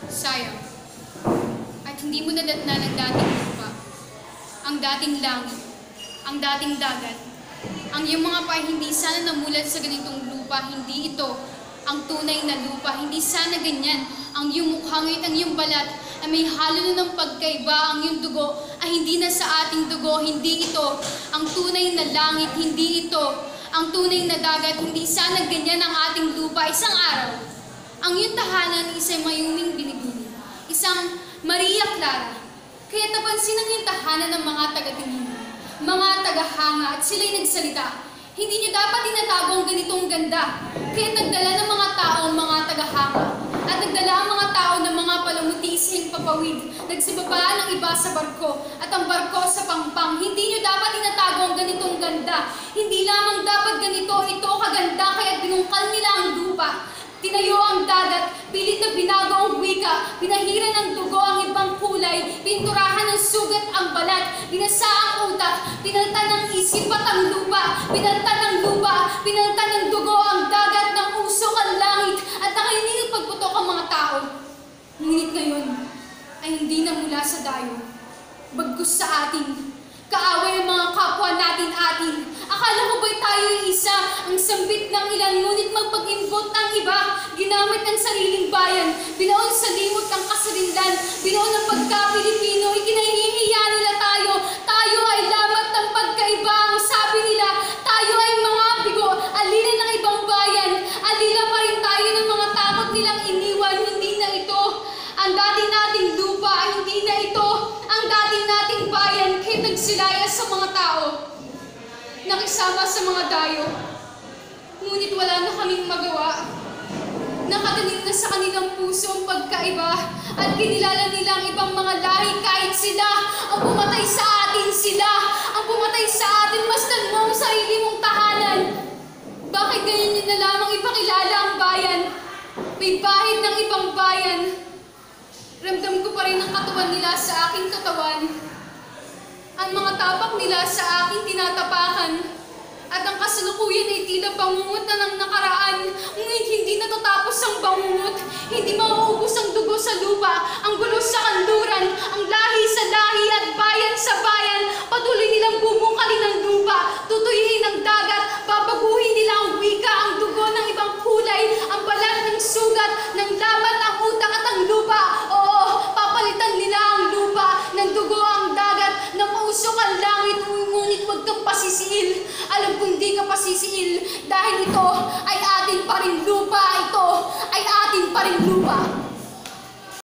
Sayang. At hindi mo nadatnan ang dating lupa, ang dating langit, ang dating dagat. Ang iyong mga paa hindi sana namulat sa ganitong lupa, hindi ito ang tunay na lupa, hindi sana ganyan. Ang iyong mukhangit, ang iyong balat, ay may halo na ng pagkaiba, ang iyong dugo ay hindi na sa ating dugo, hindi ito ang tunay na langit, hindi ito ang tunay na dagat, hindi sana ganyan ang ating lupa. Isang araw, ang iyong tahanan isang mayuming binibini, isang Maria Clara. Kaya napansin ang iyong tahanan ng mga taga-tingin, mga tagahanga, at sila'y nagsalita. Hindi niyo dapat tinatago ang ganitong ganda. Kaya nagdala ng mga tao ang mga tagahanga, at nagdala ang mga tao ng mga palamutising papawid. Nagsibaba ng iba sa barko, at ang barko sa pangpang. Hindi niyo dapat tinatago ang ganitong ganda. Hindi lamang dapat ganito, ito kaganda, kaya binungkal nila ang lupa. Tinayo ang dagat, pilit na binago ang wika, pinahira ng dugo ang ibang kulay, pinturahan ng sugat ang balat, binasa ang utak, pinaltan ng isip at ang lupa, pinaltan ng lupa, pinaltan ng dugo ang dagat, ng usok ang langit, at nakainig pagputok ang mga tao. Ngunit ngayon ay hindi na mula sa dayo, bagkus sa atin, kaaway ang mga kapwa natin-atin. Akala ko ba'y tayo'y isa, ang sambit ng ilan, ngunit magpag-imbot ang iba, ginamit ang sariling bayan, binaon sa limot ang kasarinlan, binaon ang pagka-Pilipino, ikinahihiya nila tayo, tayo ay lamat ng pagkaiba, ang sabi nila, tayo ay mga bigo, alila ng ibang bayan, alila pa rin tayo ng mga takot nilang iniwan, hindi na ito, ang dati nating lupa, hindi na ito, ang dati nating bayan, kaya nagsilaya sa mga tao, nakisama sa mga dayo, ngunit wala na kaming magawa. Nakatanim na sa kanilang puso ang pagkaiba at kinilala nila ang ibang mga lahi kahit sila ang pumatay sa atin, sila ang pumatay sa atin, masdan mo ang sarili mong tahanan. Bakit ganyan nyo na lamang ipakilala ang bayan? May bahid ng ibang bayan. Ramdam ko pa rin ang katawan nila sa aking katawan. Ang mga tapak nila sa aking tinatapakan. At ang kasalukuyan ay tila bangungot na ng nakaraan. Ngunit hindi natatapos ang bangungot. Hindi mauubos ang dugo sa lupa, ang gulo sa kanluran, ang lahi sa lahi at bayan sa bayan. Patuloy nilang bumungkalin ang lupa, tutuyin ang dagat, babaguhin nila ang wika, ang dugo ng ibang kulay, ang balat ng sugat, ng labat, ang utak at ang lupa. Oo, papalitan nila ang lupa, ng dugo ang dagat, ng mausok ang langit, ngunit huwag kang pasisiil. Alam kung di ka pasisiil, dahil ito ay atin pa rin lupa, ito ay atin pa rin lupa.